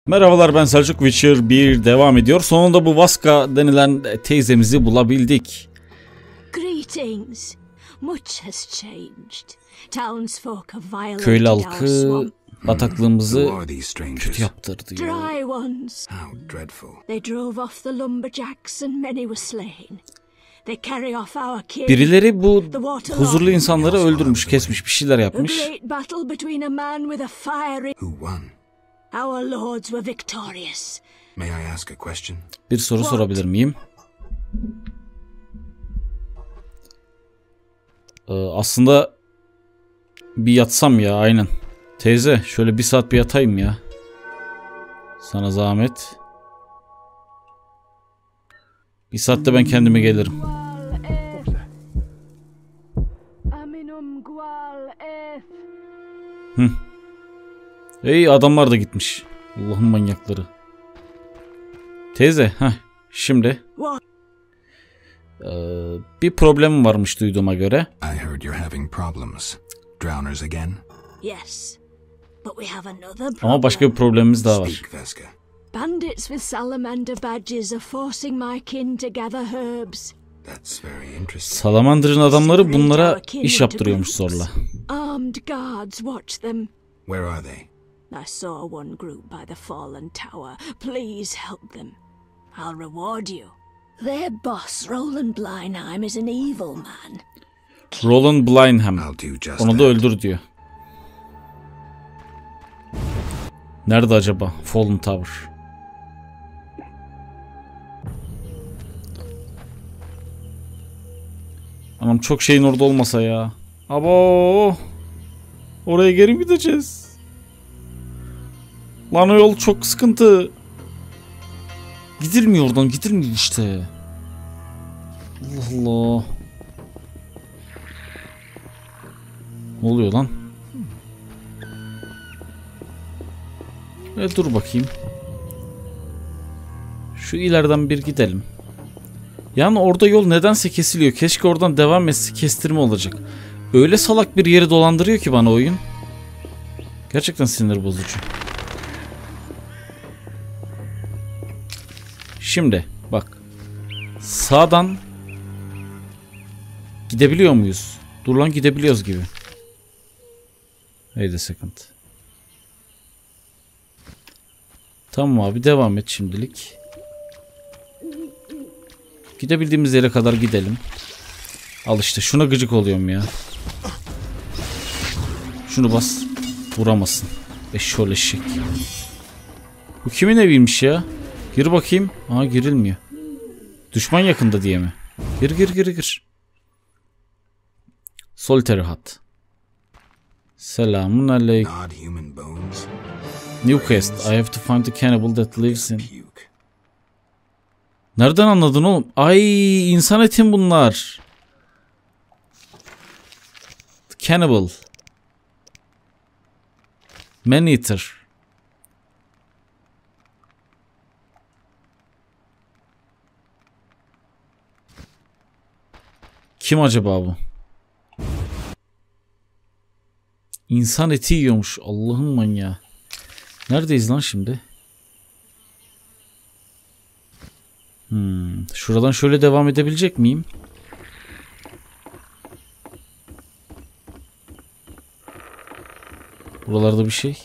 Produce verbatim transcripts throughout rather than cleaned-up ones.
Merhabalar, ben Selçuk. Witcher bir devam ediyor. Sonunda bu Vaska denilen teyzemizi bulabildik. Greetings. Much has changed. Townsfolk have violated Köylü our halkı swamp. bataklığımızı kötü yaptırdı diyor. Dry ones. How dreadful. They drove off the lumberjacks and many were slain. They carry off our kin. Birileri bu huzurlu insanları öldürmüş, kesmiş, bir şeyler A yapmış. great battle between a man with a fiery. Who won? Our lords were victorious. May I ask a question? Bir soru sorabilir miyim? Ee, aslında bir yatsam ya, aynen. Teyze, şöyle bir saat bir yatayım ya. Sana zahmet. Bir saatte ben kendime gelirim. Hı. Ey, adamlar da gitmiş. Allah'ın manyakları. Teyze, ha şimdi. Ee, bir problem varmış duyduğuma göre. I heard you're having problems. Drowners again? Yes. But we have another problem. Ama başka bir problemimiz daha var. Speak, Veska. Bandits with salamander badges are forcing my kin to gather herbs. That's very interesting. Salamandır'ın adamları bunlara iş yaptırıyormuş zorla. Armed guards watch them. Where are they? I saw one group by the fallen tower. Please help them. I'll reward you. Their boss, Roland Blindheim, is an evil man. Roland Blindheim. I'll do just Onu da that. öldür diyor. Nerede acaba? Fallen Tower. Anam, çok şeyin orada olmasa ya. Abo. Oraya geri mi gideceğiz? Lan o yol çok sıkıntı. Gidilmiyor oradan, gidilmiyor işte. Allah Allah. Ne oluyor lan? E, dur bakayım. Şu ileriden bir gidelim. Yani orada yol nedense kesiliyor. Keşke oradan devam etse, kestirme olacak. Öyle salak bir yeri dolandırıyor ki bana oyun. Gerçekten sinir bozucu. Şimdi bak. Sağdan gidebiliyor muyuz? Dur lan, gidebiliyoruz gibi. Wait a second. Tamam abi, devam et şimdilik. Gidebildiğimiz yere kadar gidelim. Al işte, şuna gıcık oluyorum ya. Şunu bas. Vuramasın. Eşşoğlu eşek. Bu kimin eviymiş ya? Gir bakayım. Aha, girilmiyor. Düşman yakında diye mi? Gir gir gir gir. Solitary Hut. Selamun aleyküm. Odd human bones. New quest. I have to find the cannibal that lives in... Nereden anladın oğlum? Ay, insan etin bunlar. Cannibal. Man eater. Kim acaba bu? İnsan eti yiyormuş. Allah'ın manyağı. Neredeyiz lan şimdi? Hmm, şuradan şöyle devam edebilecek miyim? Buralarda bir şey.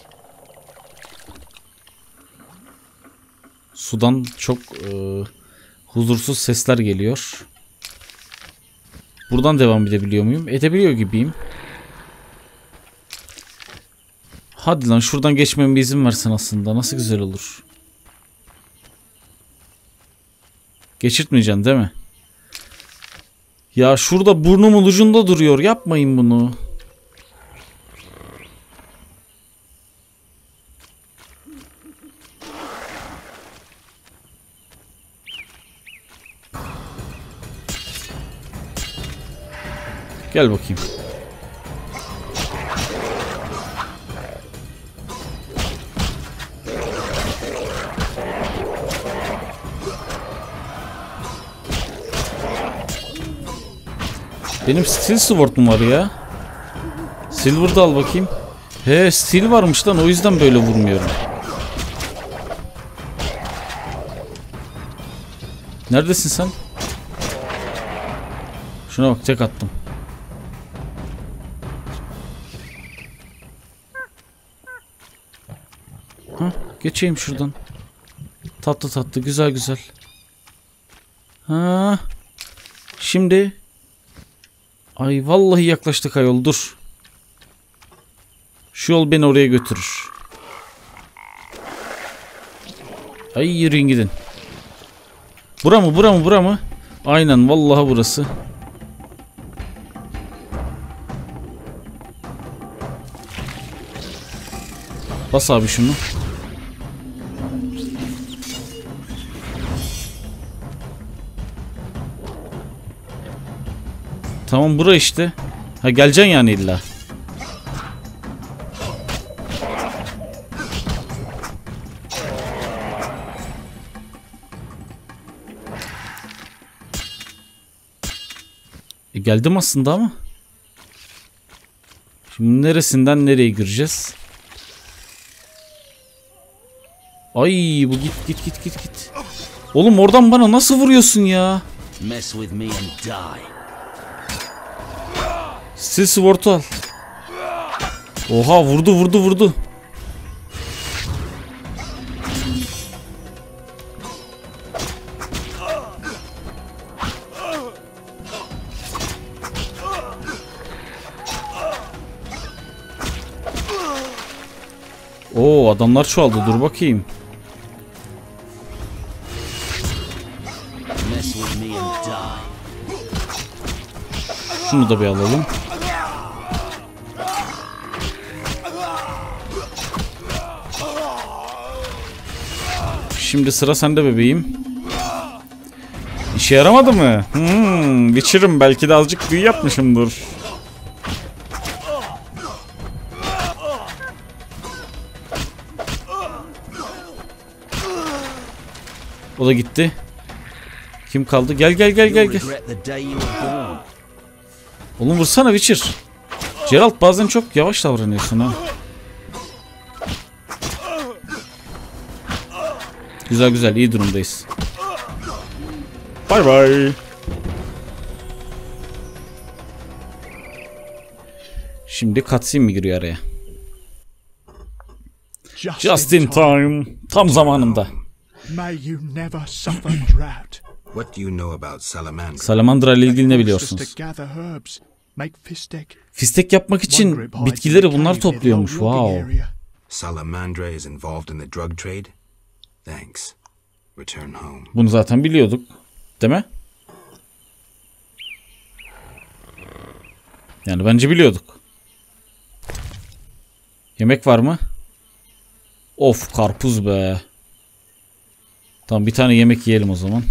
Sudan çok e, huzursuz sesler geliyor. Buradan devam edebiliyor muyum? Edebiliyor gibiyim. Hadi lan, şuradan geçmeme izin versin aslında. Nasıl güzel olur. Geçirtmeyeceksin değil mi? Ya şurada burnumun ucunda duruyor. Yapmayın bunu. Gel bakayım. Benim Steel Sword mu var ya? Silver'da al bakayım. He, Steel varmış lan, o yüzden böyle vurmuyorum. Neredesin sen? Şuna bak, tek attım. Ha, geçeyim şuradan. Tatlı tatlı, güzel güzel. Ha. Şimdi. Ay vallahi yaklaştık ayol, dur. Şu yol beni oraya götürür. Ay yürüyün gidin. Bura mı, bura mı, bura mı? Aynen vallahi burası. Bas abi şunu. Tamam, bura işte. Ha, geleceksin yani illa. E, geldim aslında ama. Şimdi neresinden nereye gireceğiz? Ay bu git git git git git. Oğlum oradan bana nasıl vuruyorsun ya? Mess with me and die. Steel Sword'u al. Oha, vurdu vurdu vurdu. Oo, adamlar çoğaldı, dur bakayım. Mess with me and die. Şunu da bir alalım. Şimdi sıra sende bebeğim. İşe yaramadı mı? Hmm, Witcher'ım, belki de azıcık büyü yapmışımdır. O da gitti. Kim kaldı? Gel gel gel gel gel. Oğlum vursana Witcher. Geralt bazen çok yavaş davranıyorsun ha. Güzel güzel, iyi durumdayız. Bay bay. Şimdi cutscene mi giriyor araya? Just in time. Tam zamanında. May you never suffer drought. What do you know about Salamandra? Salamandra ile ilgili ne biliyorsunuz? Fistek yapmak için bitkileri bunlar topluyormuş. Wow. Salamandra is involved in the drug trade? Thanks. Return home. Bunu zaten biliyorduk. Değil mi? Yani bence biliyorduk. Yemek var mı? Of, karpuz be. Tamam, bir tane yemek yiyelim o zaman.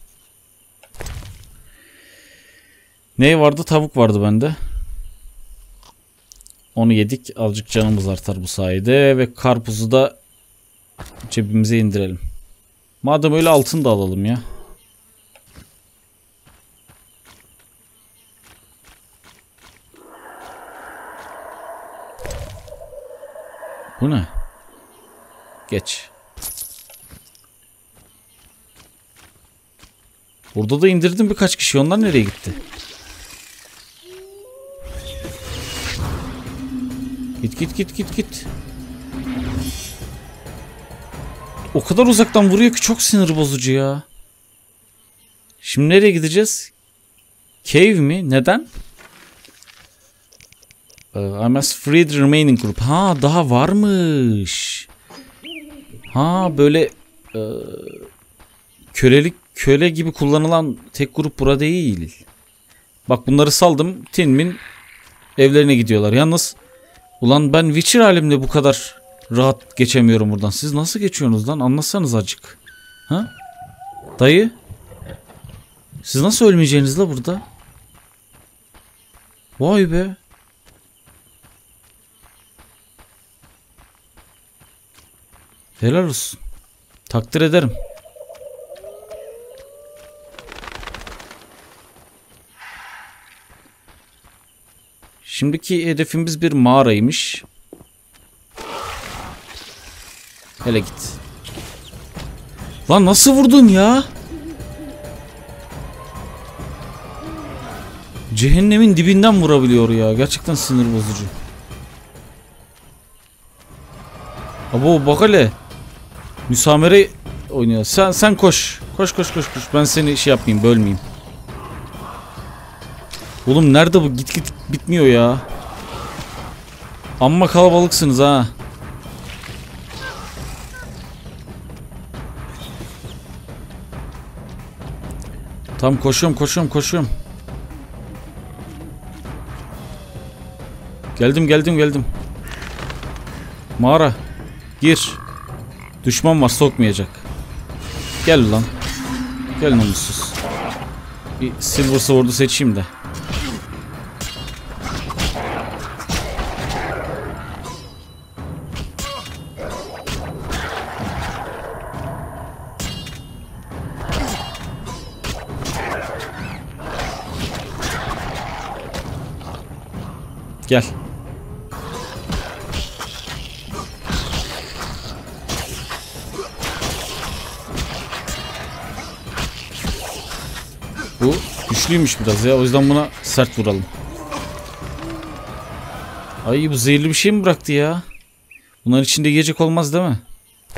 Ne vardı? Tavuk vardı bende. Onu yedik. Azıcık canımız artar bu sayede. Ve karpuzu da cebimize indirelim. Madem öyle altın da alalım ya. Bu ne? Geç. Burada da indirdim birkaç kişi. Onlar nereye gitti? Git git git git git. O kadar uzaktan vuruyor ki çok sinir bozucu ya. Şimdi nereye gideceğiz? Cave mi? Neden? Uh, I must free the remaining group. Ha, daha varmış. Ha, böyle uh, kölelik köle gibi kullanılan tek grup burada değil. Bak, bunları saldım. Tinmin evlerine gidiyorlar. Yalnız ulan ben Witcher halimle bu kadar rahat geçemiyorum buradan. Siz nasıl geçiyorsunuz lan? Anlatsanız azıcık. Ha? Dayı? Siz nasıl ölmeyeceğiniz la burada? Vay be. Helal olsun. Takdir ederim. Şimdiki hedefimiz bir mağaraymış. Hele git. Lan nasıl vurdun ya? Cehennemin dibinden vurabiliyor ya. Gerçekten sinir bozucu. Abo bak hele. Müsamere oynuyor. Sen sen koş. Koş koş koş koş. Ben seni şey yapmayayım, bölmeyeyim. Oğlum nerede bu? Git git bitmiyor ya. Amma kalabalıksınız ha. Tam koşuyorum koşuyorum koşuyorum. Geldim geldim geldim. Mağara. Gir. Düşman var, sokmayacak. Gel lan. Gel namussuz. Bir Silver Sword'u seçeyim de. Gel. Bu güçlüymüş biraz ya. O yüzden buna sert vuralım. Ay bu zehirli bir şey mi bıraktı ya? Bunların içinde yiyecek olmaz değil mi?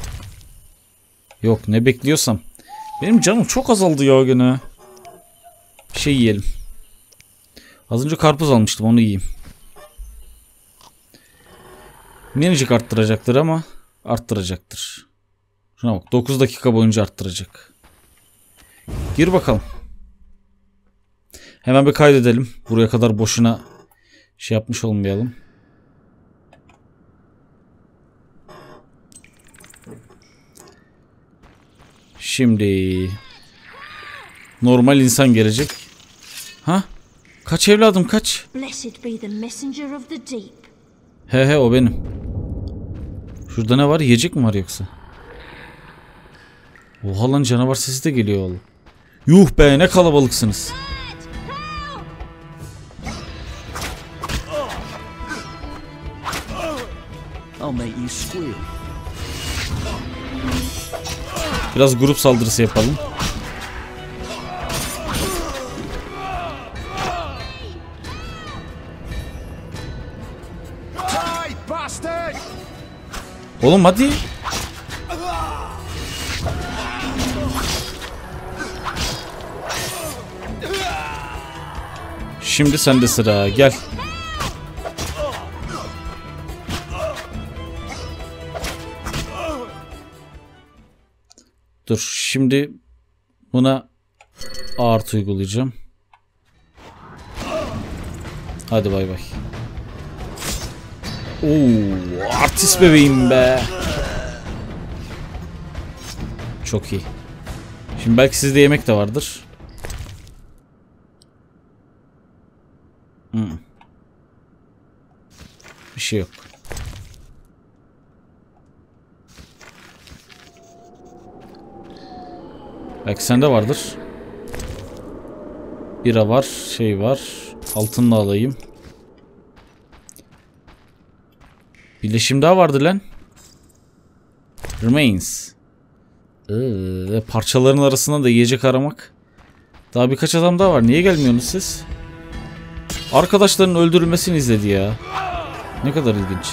Yok, ne bekliyorsam. Benim canım çok azaldı ya gene. Bir şey yiyelim. Az önce karpuz almıştım, onu yiyeyim. Minicik arttıracaktır ama arttıracaktır. Şuna bak, dokuz dakika boyunca arttıracak. Gir bakalım. Hemen bir kaydedelim. Buraya kadar boşuna şey yapmış olmayalım. Şimdi normal insan gelecek. Ha? Kaç evladım kaç? Blessed be the messenger of the deep. He he, o benim. Şurada ne var? Yiyecek mi var yoksa? Oha lan, canavar sesi de geliyor oğlum. Yuh be, ne kalabalıksınız. I'll make you squeal. Biraz grup saldırısı yapalım. Oğlum hadi. Şimdi sende sıra, gel. Dur, şimdi buna artı uygulayacağım. Hadi bay bay. Oo, artist bebeğim be. Çok iyi. Şimdi belki sizde yemek de vardır. Hmm. Bir şey yok. Belki sende vardır. Bira var, şey var. Altınla alayım. Birleşim daha vardı lan. Remains. Ee, parçaların arasında da yiyecek aramak. Daha birkaç adam daha var. Niye gelmiyorsunuz siz? Arkadaşların öldürülmesini izledi ya. Ne kadar ilginç.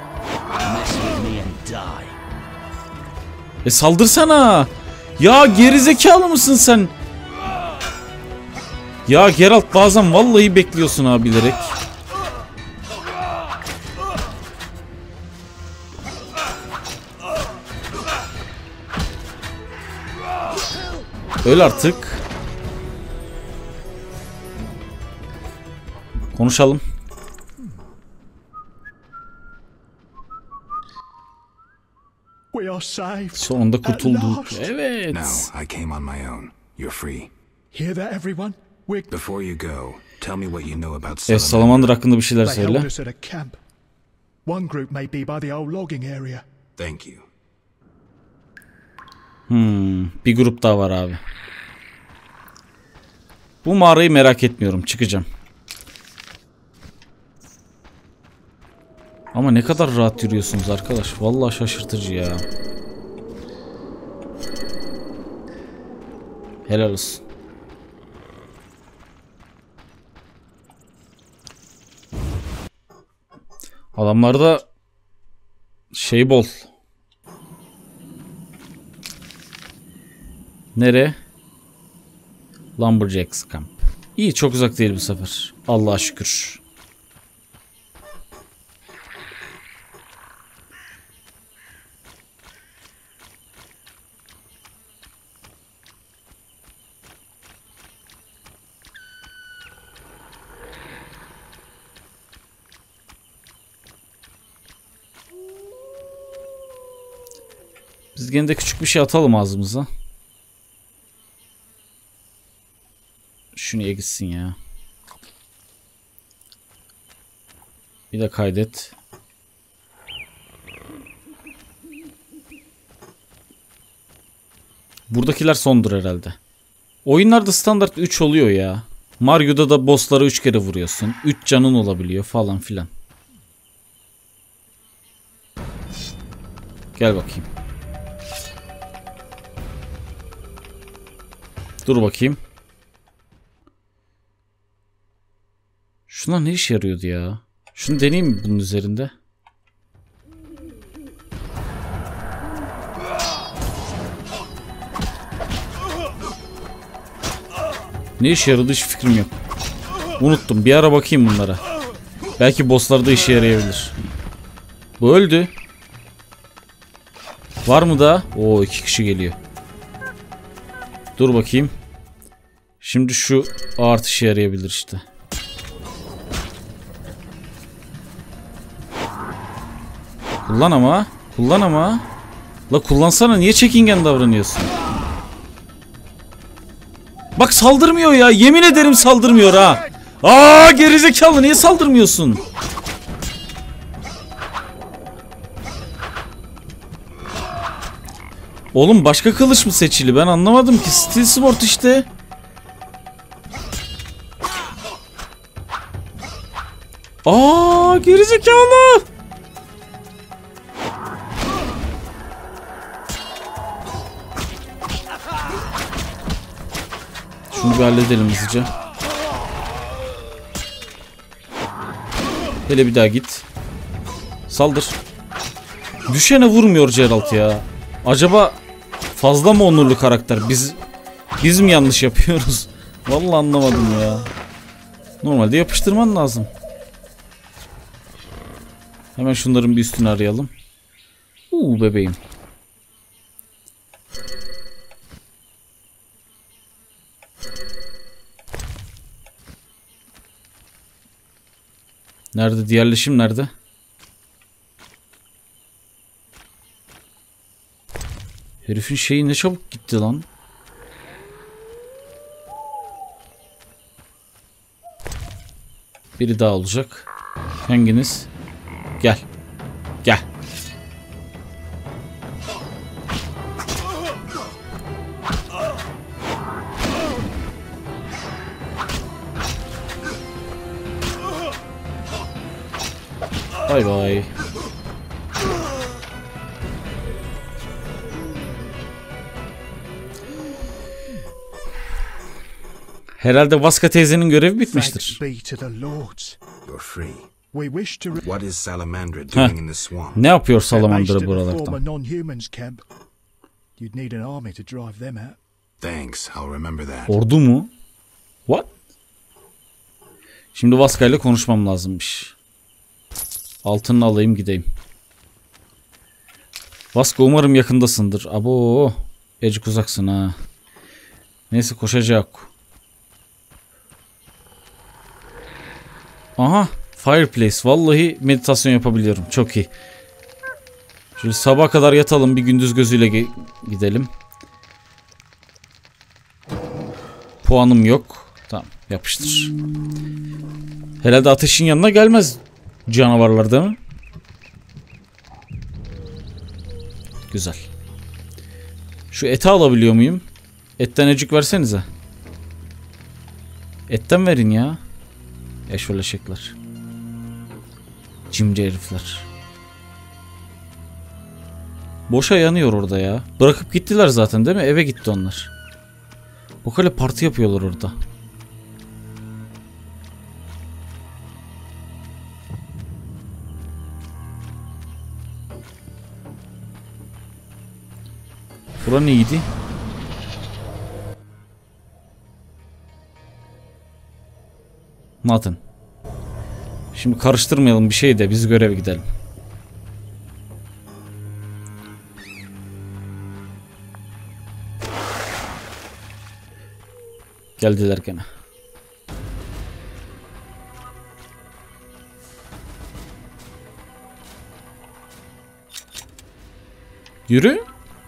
E saldırsana. Ya gerizekalı mısın sen? Ya Geralt, bazen vallahi bekliyorsun ha, bilerek. Öl artık. Konuşalım. We are saved. Sonunda kurtulduk. At last. Evet. No, I came on my own. You're free. Hear that, everyone? We're Before you go, tell me what you know about Evet, Salamander. Salamander hakkında bir şeyler they held söyle. us at a camp. One group may be by the old logging area. Thank you. Hmm, bir grup daha var abi. Bu mağarayı merak etmiyorum. Çıkacağım. Ama ne kadar rahat yürüyorsunuz arkadaş. Vallahi şaşırtıcı ya. Helal olsun. Adamlarda şey bol. Nere? Lumberjacks Camp. İyi, çok uzak değil bu sefer. Allah'a şükür. Biz gene de küçük bir şey atalım ağzımıza. Şunu gitsin ya. Bir de kaydet. Buradakiler sondur herhalde. Oyunlarda standart üç oluyor ya. Mario'da da bosslara üç kere vuruyorsun. üç canın olabiliyor falan filan. Gel bakayım. Dur bakayım. Şunlar ne işe yarıyordu ya? Şunu deneyeyim mi bunun üzerinde? Ne işe yaradı hiç fikrim yok. Unuttum. Bir ara bakayım bunlara. Belki bosslarda işe yarayabilir. Bu öldü. Var mı da? Oo, iki kişi geliyor. Dur bakayım. Şimdi şu artı işe yarayabilir işte. Kullan ama. Kullan ama. La kullansana, niye çekingen davranıyorsun? Bak saldırmıyor ya. Yemin ederim saldırmıyor ha. Aa, gerizekalı, niye saldırmıyorsun? Oğlum başka kılıç mı seçili? Ben anlamadım ki. Steel Sword işte. Aa, gerizekalı. Şunu bir halledelim hızlıca. Hele bir daha git. Saldır. Düşene vurmuyor Geralt ya. Acaba fazla mı onurlu karakter? Biz biz mi yanlış yapıyoruz? Vallahi anlamadım ya. Normalde yapıştırman lazım. Hemen şunların bir üstünü arayalım. Uuu bebeğim. Nerede? Diğerleşim nerede? Herifin şeyi ne çabuk gitti lan. Biri daha olacak. Hanginiz? Gel. Gel. Bay bay. Herhalde Vaska teyzenin görevi bitmiştir. You're free. We wish to What is Salamandra doing in the swamp? Ne yapıyor They're based Salamandra in a former buralardan? non-humans camp. You'd need an army to drive them out. Thanks, I'll remember that. Ordu mu? What? Şimdi Vaska ile konuşmam lazımmış. Altını alayım gideyim. Vaska, umarım yakındasındır. Abo, ecik uzaksın ha. Neyse, koşacak. Aha, fireplace. Vallahi meditasyon yapabiliyorum. Çok iyi. Şöyle sabah kadar yatalım, bir gündüz gözüyle gidelim. Puanım yok. Tamam, yapıştır. Herhalde ateşin yanına gelmez canavarlar, değil mi? Güzel. Şu eti alabiliyor muyum? Etten ecik versenize. Etten verin ya. Eşoleşekler. Cimci herifler. Boşa yanıyor orada ya. Bırakıp gittiler zaten, değil mi? Eve gitti onlar. Bu kadar parti yapıyorlar orada. Bura neydi? Nothing. Şimdi karıştırmayalım bir şey de biz göreve gidelim. Geldiler gene. Yürü.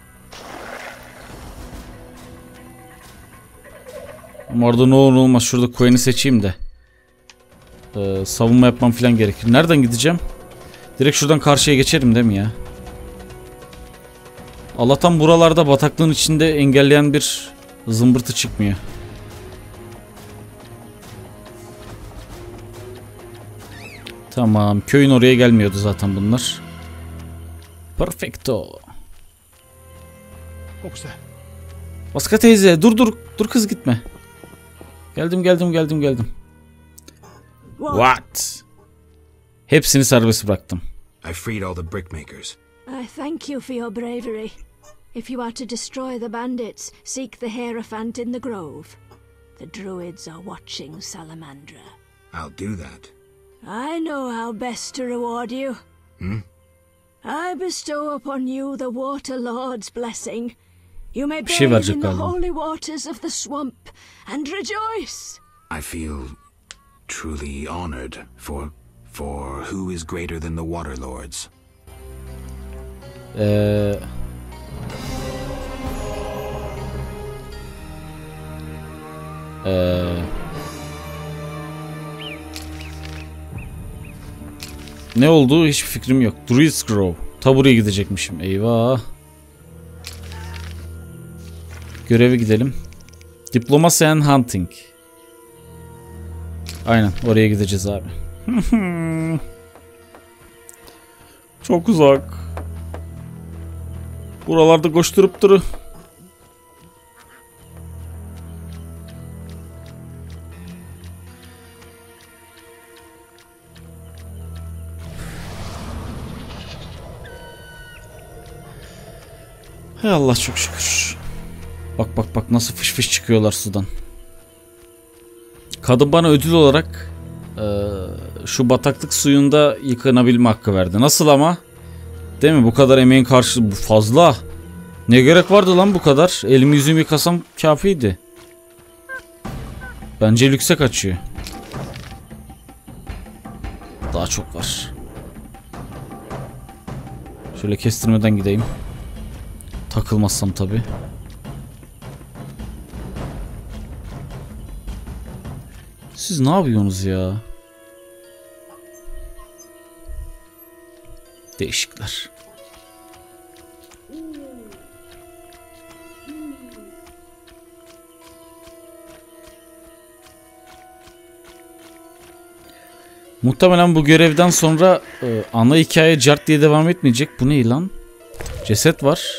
Ama orada ne olur olmaz şurada Queen'i seçeyim de. Ee, savunma yapmam falan gerekir. Nereden gideceğim? Direkt şuradan karşıya geçerim değil mi ya? Allah'tan buralarda bataklığın içinde engelleyen bir zımbırtı çıkmıyor. Tamam. Köyün oraya gelmiyordu zaten bunlar. Perfecto. What was that? Vaska teyze dur dur. Dur kız gitme. Geldim geldim geldim geldim. What? Hepsini serbest bıraktım. I freed all the brickmakers. I thank you for your bravery. If you are to destroy the bandits, seek the Hierophant in the grove. The druids are watching Salamandra. I'll do that. I know how best to reward you. Hmm? I bestow upon you the Water Lord's blessing. You may şey bathe in the galiba. holy waters of the swamp and rejoice. I feel truly honored for for who is greater than the Water Lords. Eee... Eee... Ne oldu? Hiçbir fikrim yok. Druid's Grove. Ta buraya gidecekmişim. Eyvah. Göreve gidelim. Diplomacy and Hunting. Aynen. Oraya gideceğiz abi. Çok uzak. Buralarda koşturup duru. Hay Allah çok şükür. Bak bak bak nasıl fış fış çıkıyorlar sudan. Kadın bana ödül olarak e, şu bataklık suyunda yıkanabilme hakkı verdi. Nasıl ama? Değil mi? Bu kadar emeğin karşılığı bu fazla. Ne gerek vardı lan bu kadar? Elimi yüzümü yıkasam kafiydi. Bence lükse kaçıyor. Daha çok var. Şöyle kestirmeden gideyim. Takılmazsam tabi. Siz ne yapıyorsunuz ya? Değişikler. Muhtemelen bu görevden sonra e, ana hikaye cart diye devam etmeyecek. Bu ne lan? Ceset var.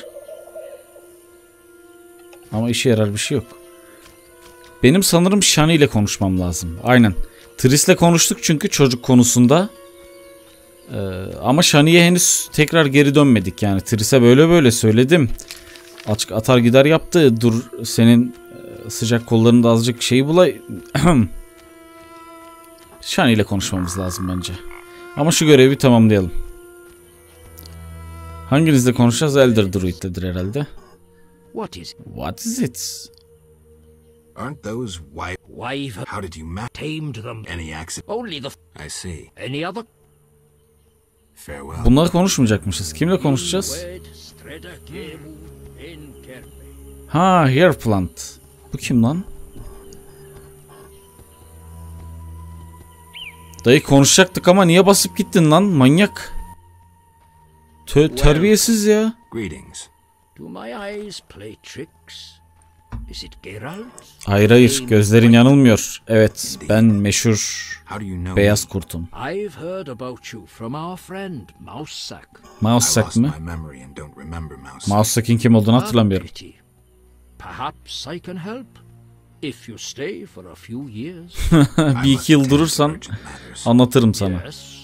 Ama işe yarar bir şey yok. Benim sanırım Shani ile konuşmam lazım. Aynen. Triss'le konuştuk çünkü çocuk konusunda. Ee, ama Shani'ye henüz tekrar geri dönmedik yani. Triss'e böyle böyle söyledim. Açık atar gider yaptı. Dur senin sıcak kollarında azıcık şeyi bulay. Shani ile konuşmamız lazım bence. Ama şu görevi tamamlayalım. Hanginizle konuşacağız? Elder Druid'ledir herhalde. What is What is it? Aren't those wife? Wife How did you ma- tamed them? Any accident? Only the f- I see. any other Farewell. Bunları konuşmayacakmışız. Kimle konuşacağız? wed streda gemu in kerpe. Ha, hair plant. Bu kim lan? Dayı konuşacaktık ama niye basıp gittin lan manyak? Tö terbiyesiz ya. Greetings. Do my eyes play tricks? Is it Geralt? Hayır hayır gözlerin yanılmıyor. Evet ben meşhur How do you know? beyaz kurtum. I've heard about you from our friend Mousesack. I Mousesack lost mı? my memory and don't remember mouse. Mousesack'in kim olduğunu hatırlamıyorum. Pity. Perhaps I can help if you stay for a few years. Bir iki yıl durursan anlatırım sana. Yes.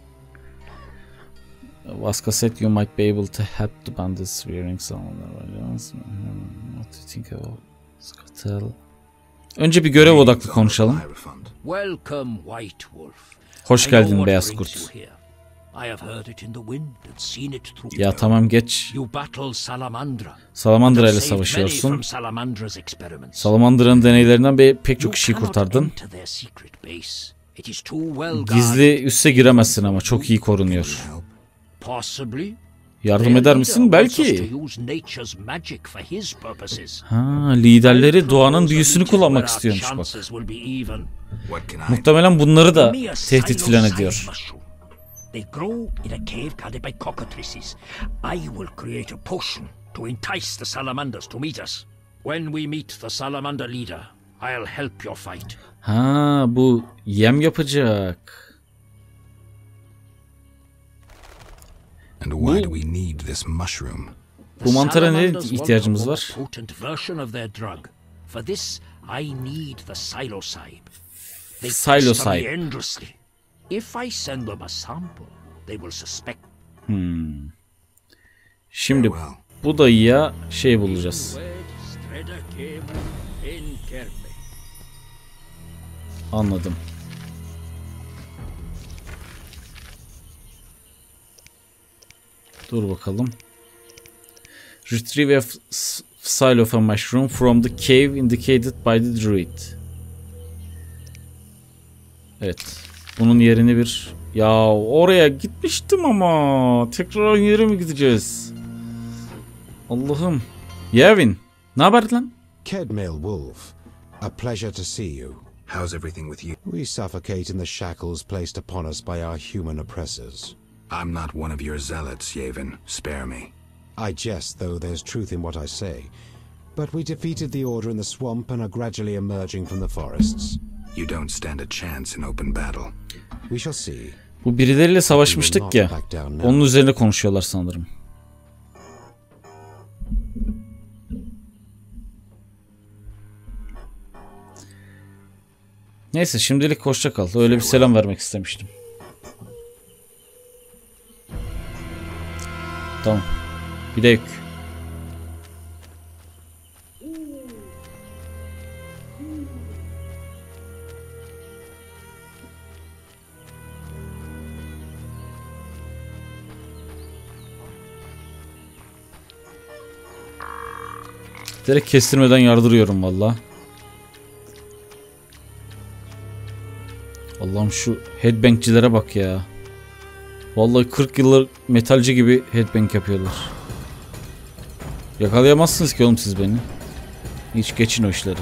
Vaska said you might be able to help the bandits wearing someone. Önce bir görev odaklı konuşalım. Welcome, White Wolf. Hoş I know geldin what Beyaz brings Kurt. you here. I have heard it in the wind and seen it through. Ya tamam geç. You battle Salamandra. Salamandra ile Saved many savaşıyorsun. from Salamandra's experiments. Salamandra'nın deneylerinden be- pek You çok kişiyi cannot kurtardın. enter their secret base. It is too well guarded. Gizli üsse giremezsin ama çok iyi korunuyor. Possibly. Yardım Their eder leader misin? wants us Belki. to use nature's magic for his purposes. Ha, liderleri I doğanın propose a büyüsünü meeting kullanmak where our istiyormuş bak. chances will be even. What can I do? Muhtemelen bunları da Give me a tehdit filan psilocybin ediyor. mushroom. They grow in a cave guarded by cockatrices. I will create a potion to entice the salamanders to meet us. When we meet the salamander leader, I'll help your fight. Ha, bu yem yapacak. And why do we need this mushroom? Bu mantara ne Salamanders want ihtiyacımız a more var? potent version of their drug. For this, I need the psilocybe. They Psilocybe. pester me endlessly. If I send them a sample, they will suspect. Şimdi Farewell. bu dayıya şey bulacağız. Anladım. Dur bakalım. Retrieve a Psilocybe mushroom from the cave indicated by the druid. Evet. Bunun yerini bir... Ya oraya gitmiştim ama. Tekrar aynı yere mi gideceğiz? Allah'ım. Yevin. Ne haber lan? Kedmail Wolf, a pleasure to see you. How's everything with you? We suffocate in the shackles placed upon us by our human oppressors. I'm not one of your zealots, Yavin. Spare me. I jest, though there's truth in what I say. But we defeated the Order in the swamp and are gradually emerging from the forests. You don't stand a chance in open battle. We shall see. Bu birileriyle savaşmıştık ya. Onun üzerine konuşuyorlar sanırım. Neyse şimdilik hoşça kal. Öyle bir selam vermek istemiştim. Tamam. Bir de yük. Direkt kestirmeden yardırıyorum valla. Allah'ım şu headbangçilere bak ya. Vallahi kırk yıllık metalci gibi headbang yapıyorlar. Yakalayamazsınız ki oğlum siz beni. Hiç geçin o işleri.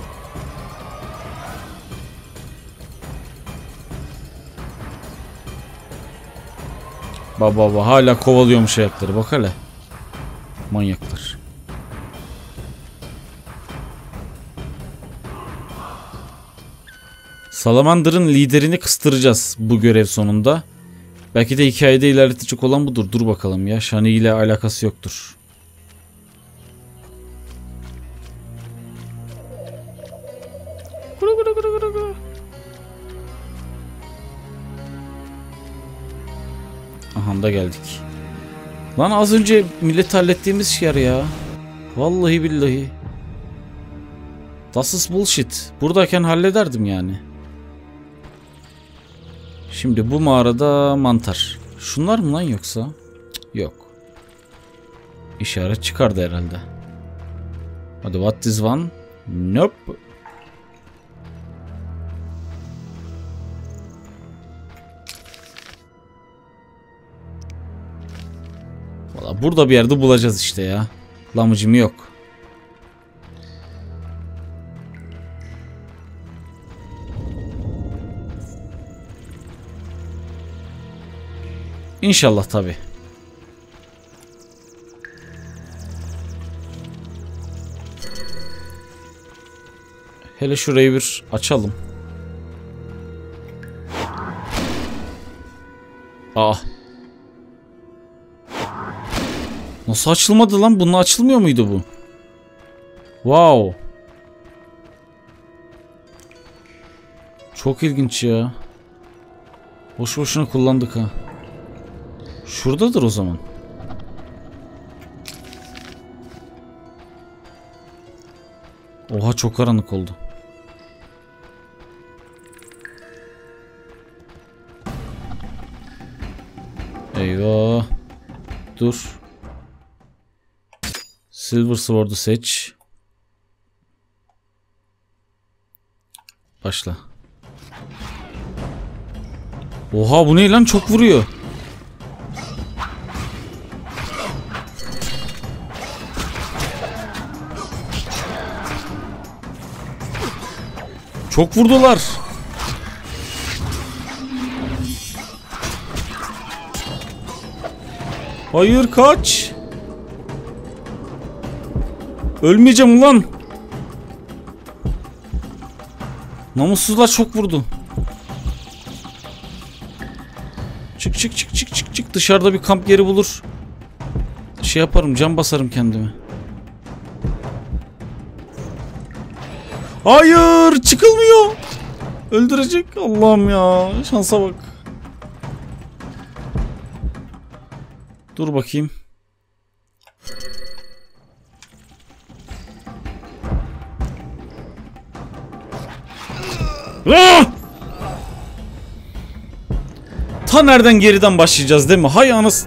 Baba baba hala kovalıyormuş ayakları. Bak hele. Manyaklar. Salamander'ın liderini kıstıracağız bu görev sonunda. Belki de hikayede ilerletecek olan budur. Dur bakalım ya. Shani ile alakası yoktur. Aha da geldik. Lan az önce millet hallettiğimiz yer ya. Vallahi billahi. Das ist bullshit. Buradayken hallederdim yani. Şimdi bu mağarada mantar. Şunlar mı lan yoksa? Cık, yok. İşaret çıkardı herhalde. Hadi what is one? Nope. Valla burada bir yerde bulacağız işte ya. Lamıcım yok. İnşallah tabi. Hele şurayı bir açalım. Aa. Nasıl açılmadı lan? Bununla açılmıyor muydu bu? Wow. Çok ilginç ya. Boş boşuna kullandık ha. Şuradadır o zaman. Oha çok karanlık oldu. Eyvah. Dur. Silver Sword'u seç. Başla. Oha bu ne lan, çok vuruyor. Çok vurdular. Hayır kaç. Ölmeyeceğim ulan. Namussuzlar çok vurdu. Çık çık çık çık çık çık. Dışarıda bir kamp yeri bulur. Şey yaparım, cam basarım kendime. Hayır çıkılmıyor. Öldürecek. Allah'ım ya. Şansa bak. Dur bakayım. Ah! Ta nereden geriden başlayacağız değil mi? Hay anas.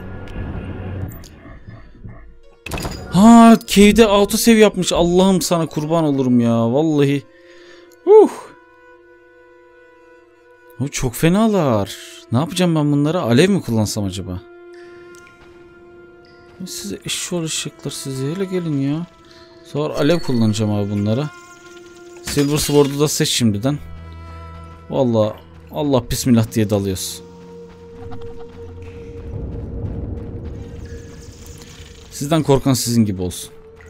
Ha, cave'de auto save yapmış. Allah'ım sana kurban olurum ya. Vallahi. Uh. O çok fenalar. Ne yapacağım ben bunlara? Alev mi kullansam acaba? Size eşşoğlu ışıklar, size hele gelin ya. Sonra alev kullanacağım abi bunlara. Silver Sword'u da seç şimdiden. Vallahi Allah bismillah diye dalıyoruz. Sizden korkan sizin gibi olsun.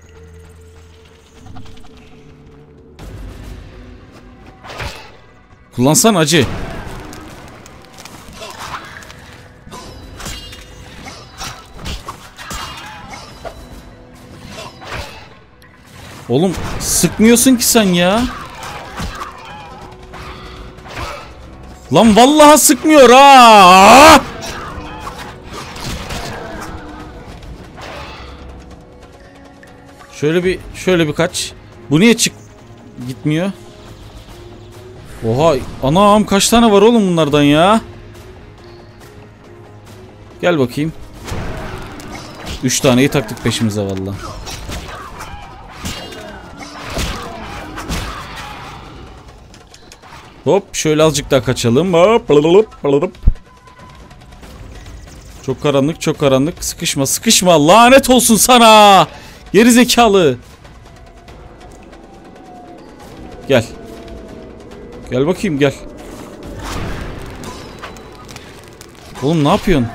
Kullansan acı. Oğlum sıkmıyorsun ki sen ya. Lan vallahi sıkmıyor ha. Şöyle bir şöyle bir kaç. Bu niye çık gitmiyor? Oha anam, kaç tane var oğlum bunlardan ya? Gel bakayım. Üç taneyi taktık peşimize vallahi. Hop şöyle azıcık daha kaçalım. Hop, hop. Çok karanlık, çok karanlık. Sıkışma, sıkışma. Lanet olsun sana. Geri zekalı. Gel. Gel bakayım gel. Oğlum ne yapıyorsun?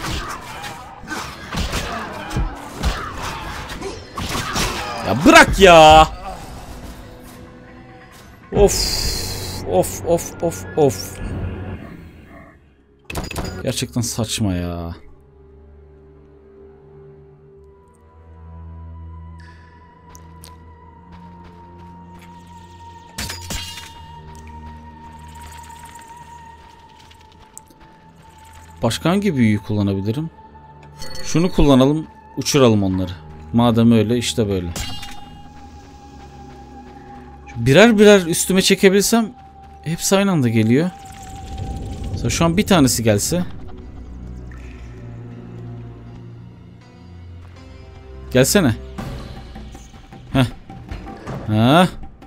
Ya bırak ya. Of. Of of of of. Gerçekten saçma ya. Başka hangi büyüyü kullanabilirim? Şunu kullanalım, uçuralım onları. Madem öyle işte böyle. Birer birer üstüme çekebilsem hepsi aynı anda geliyor. Mesela şu an bir tanesi gelse. Gelsene. Heh. Ha.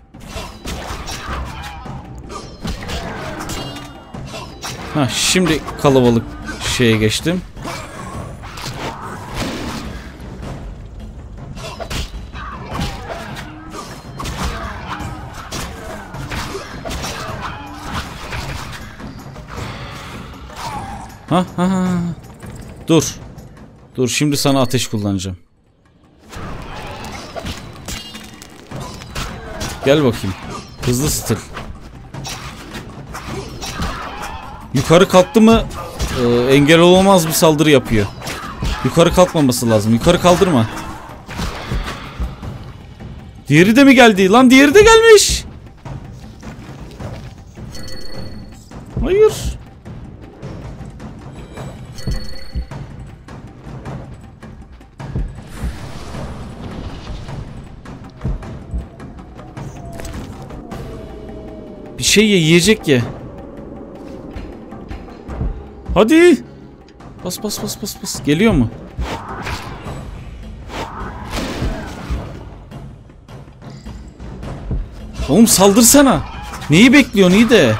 Ha, şimdi kalabalık şeye geçtim. Ha ha ha. Dur. Dur şimdi sana ateş kullanacağım. Gel bakayım. Hızlı stil. Yukarı kalktı mı e, engel olmaz bir saldırı yapıyor. Yukarı kalkmaması lazım. Yukarı kaldırma. Diğeri de mi geldi? Lan diğeri de gelmiş. Hayır. Bir şey ye, yiyecek ye. Hadi. Bas bas bas bas bas. Geliyor mu? Oğlum saldırsana. Neyi bekliyorsun iyi de?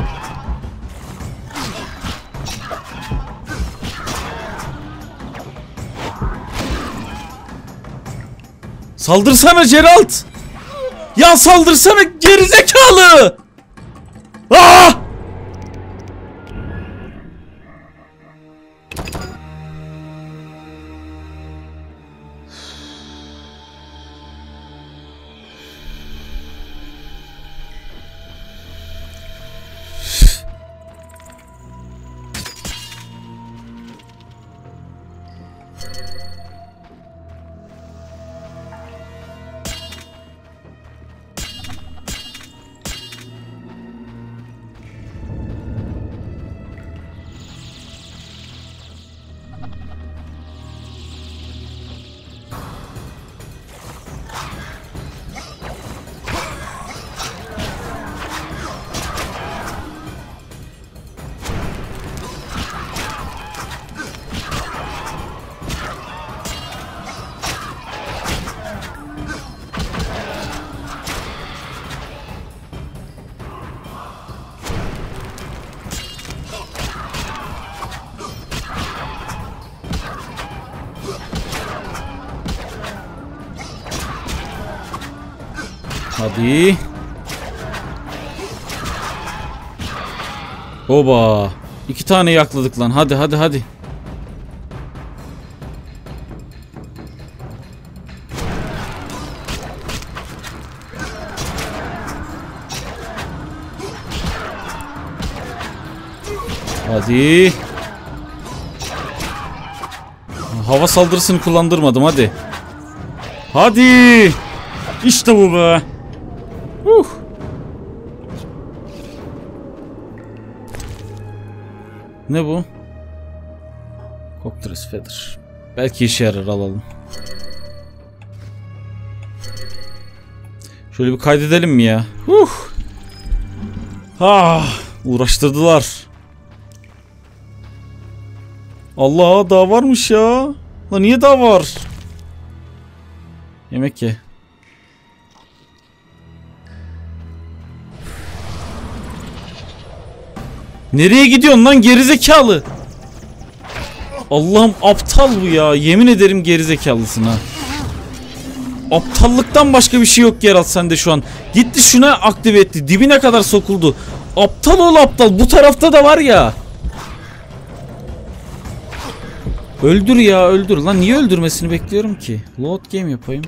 Saldırsana Geralt. Ya saldırsana gerizekalı. Ah! Hadi. Oba. İki tane yakladık lan. Hadi hadi hadi. Hadi. Hava saldırısını kullandırmadım hadi. Hadi. İşte bu be. Uh. Ne bu? Cockatrice Feather. Belki işe yarar, alalım. Şöyle bir kaydedelim mi ya? Uh. Ah, uğraştırdılar. Allah, daha varmış ya. Lan niye daha var? Yemek ye. Nereye gidiyorsun lan gerizekalı? Allah'ım aptal bu ya. Yemin ederim gerizekalısın ha. Aptallıktan başka bir şey yok Geralt sende şu an. Gitti şuna aktive etti. Dibine kadar sokuldu. Aptal ol aptal. Bu tarafta da var ya. Öldür ya öldür. Lan niye öldürmesini bekliyorum ki? Load game yapayım.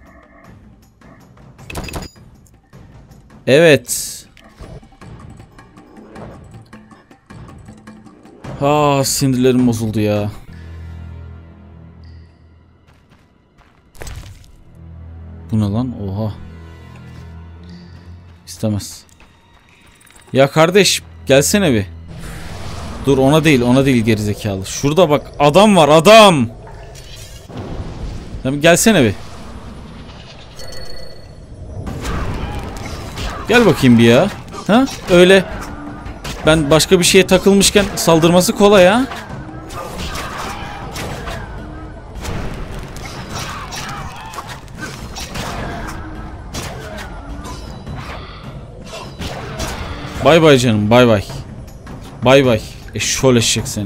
Evet. Ha, sinirlerim bozuldu ya. Bu ne lan? Oha. İstemez. Ya kardeş gelsene bir. Dur ona değil ona değil gerizekalı. Şurada bak adam var adam. Ya gelsene bir. Gel bakayım bir ya. Ha? Öyle. Ben başka bir şeye takılmışken saldırması kolay ha. Bay bay canım, bay bay. Bay bay. Eşşol eşek seni.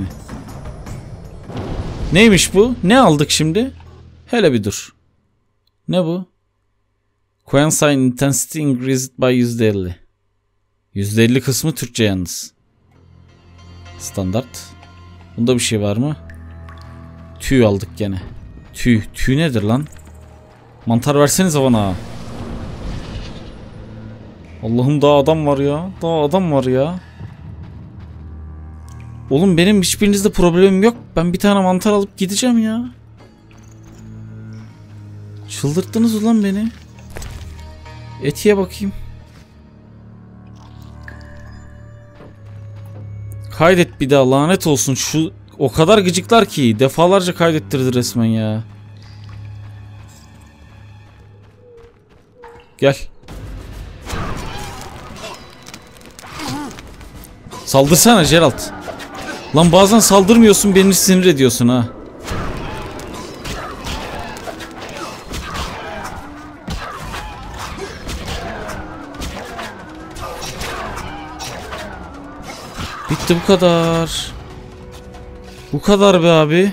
Neymiş bu? Ne aldık şimdi? Hele bir dur. Ne bu? Coenzyme intensity increased by yüzde elli. yüzde elli kısmı Türkçe yalnız. Standart. Bunda bir şey var mı? Tüy aldık gene. Tüy. Tüy nedir lan? Mantar versenize bana. Allah'ım daha adam var ya. Daha adam var ya. Oğlum benim hiçbirinizde problemim yok. Ben bir tane mantar alıp gideceğim ya. Çıldırttınız ulan beni. Etiye bakayım. Kaydet bir daha lanet olsun. Şu o kadar gıcıklar ki defalarca kaydettirdi resmen ya. Gel. Saldırsana Geralt. Lan bazen saldırmıyorsun, beni sinir ediyorsun ha. Bitti, bu kadar. Bu kadar be abi.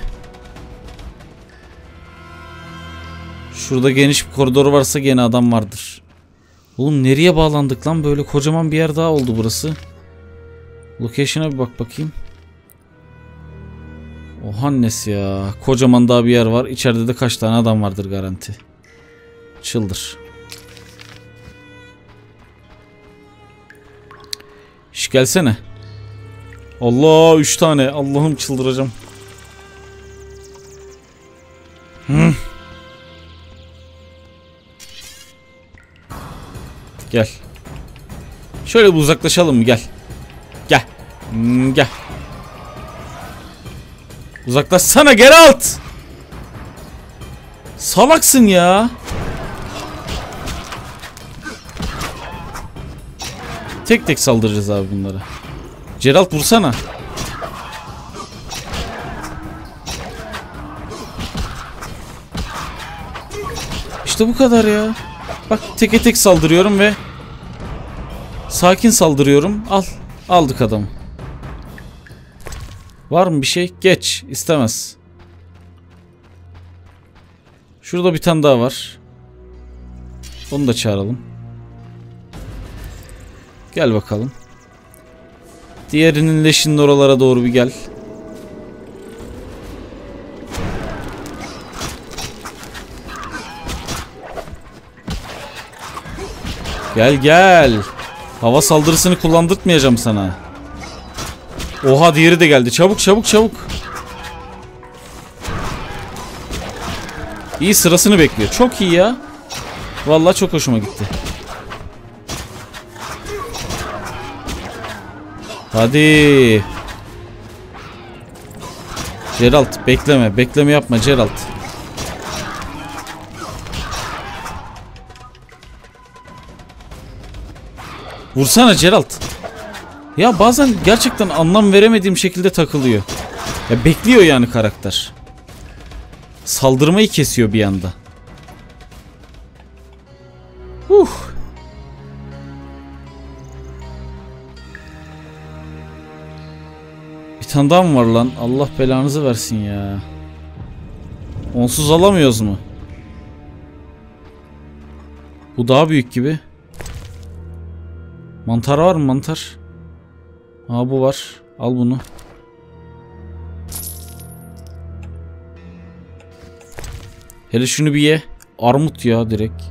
Şurada geniş bir koridor varsa gene adam vardır. Oğlum nereye bağlandık lan? Böyle kocaman bir yer daha oldu burası. Location'a bir bak bakayım. Oha annesi ya. Kocaman daha bir yer var. İçeride de kaç tane adam vardır garanti. Çıldır. İş gelsene. Allah, üç tane. Allah'ım çıldıracağım. Hı. Gel. Şöyle bir uzaklaşalım mı? Gel. Gel. Hmm, gel. Uzaklaşsana Geralt. Salaksın ya. Tek tek saldıracağız abi bunlara. Geralt vursana. İşte bu kadar ya. Bak teke tek saldırıyorum ve sakin saldırıyorum. Al. Aldık adamı. Var mı bir şey? Geç. İstemez. Şurada bir tane daha var. Onu da çağıralım. Gel bakalım. Diğerinin leşinin oralara doğru bir gel. Gel gel. Hava saldırısını kullandırtmayacağım sana. Oha, diğeri de geldi. Çabuk çabuk çabuk. İyi, sırasını bekliyor. Çok iyi ya. Vallahi çok hoşuma gitti. Hadi. Geralt bekleme. Bekleme yapma Geralt. Vursana Geralt. Ya bazen gerçekten anlam veremediğim şekilde takılıyor. Ya bekliyor yani karakter. Saldırmayı kesiyor bir anda. Huh. Bir tane daha mı var lan? Allah belanızı versin ya. Onsuz alamıyoruz mu? Bu daha büyük gibi. Mantar var mı mantar? Aa, bu var. Al bunu. Hele şunu bir ye. Armut ya direkt.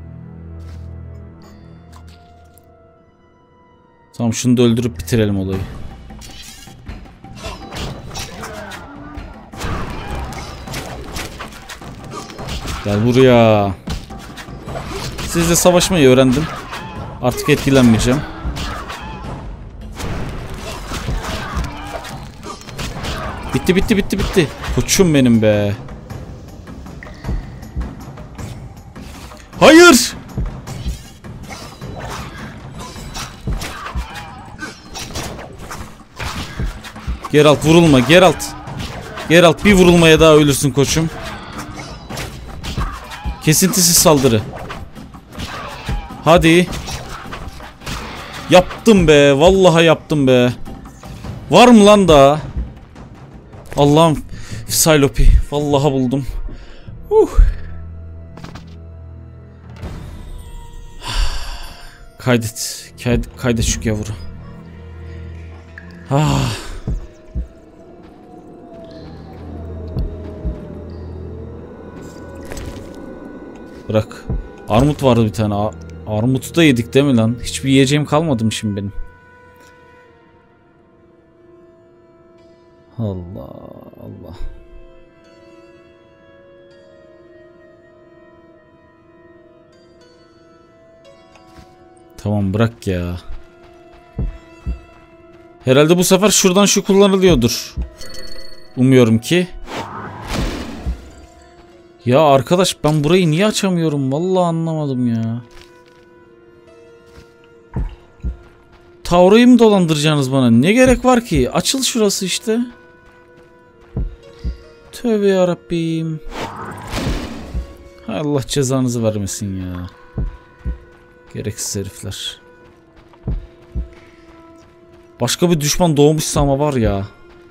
Tamam, şunu da öldürüp bitirelim olayı. Gel buraya. Sizle savaşmayı öğrendim. Artık etkilenmeyeceğim. Bitti bitti bitti bitti. Koçum benim be. Hayır. Geralt vurulma Geralt. Geralt bir vurulmaya daha ölürsün koçum. Kesintisiz saldırı. Hadi. Yaptım be. Vallahi yaptım be. Var mı lan daha? Allah'ım. Psylopy. Vallahi buldum. Uh. Kaydet. Kaydet, kaydet şu gavuru. Ah. Bırak. Armut vardı bir tane. Ar Armutu da yedik değil mi lan? Hiçbir yiyeceğim kalmadı mı şimdi benim? Allah Allah. Tamam, bırak ya. Herhalde bu sefer şuradan şu kullanılıyordur. Umuyorum ki. Ya arkadaş, ben burayı niye açamıyorum? Vallahi anlamadım ya. Tavrayı mı dolandıracaksınız bana? Ne gerek var ki? Açıl şurası işte. Tövbe yarabbim. Allah cezanızı vermesin ya. Gereksiz herifler. Başka bir düşman doğmuşsa ama var ya.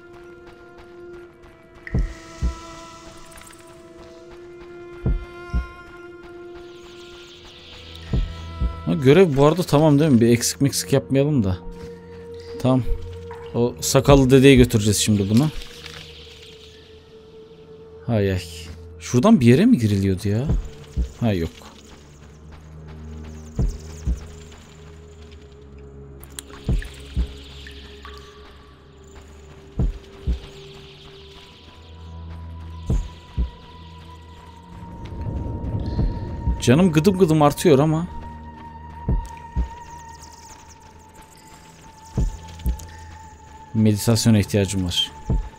Ha, görev bu arada tamam değil mi? Bir eksik meksik yapmayalım da. Tamam. O sakallı dedeye götüreceğiz şimdi bunu. Hay hay. Şuradan bir yere mi giriliyordu ya? Ha yok. Canım gıdım gıdım artıyor ama. Meditasyona ihtiyacım var.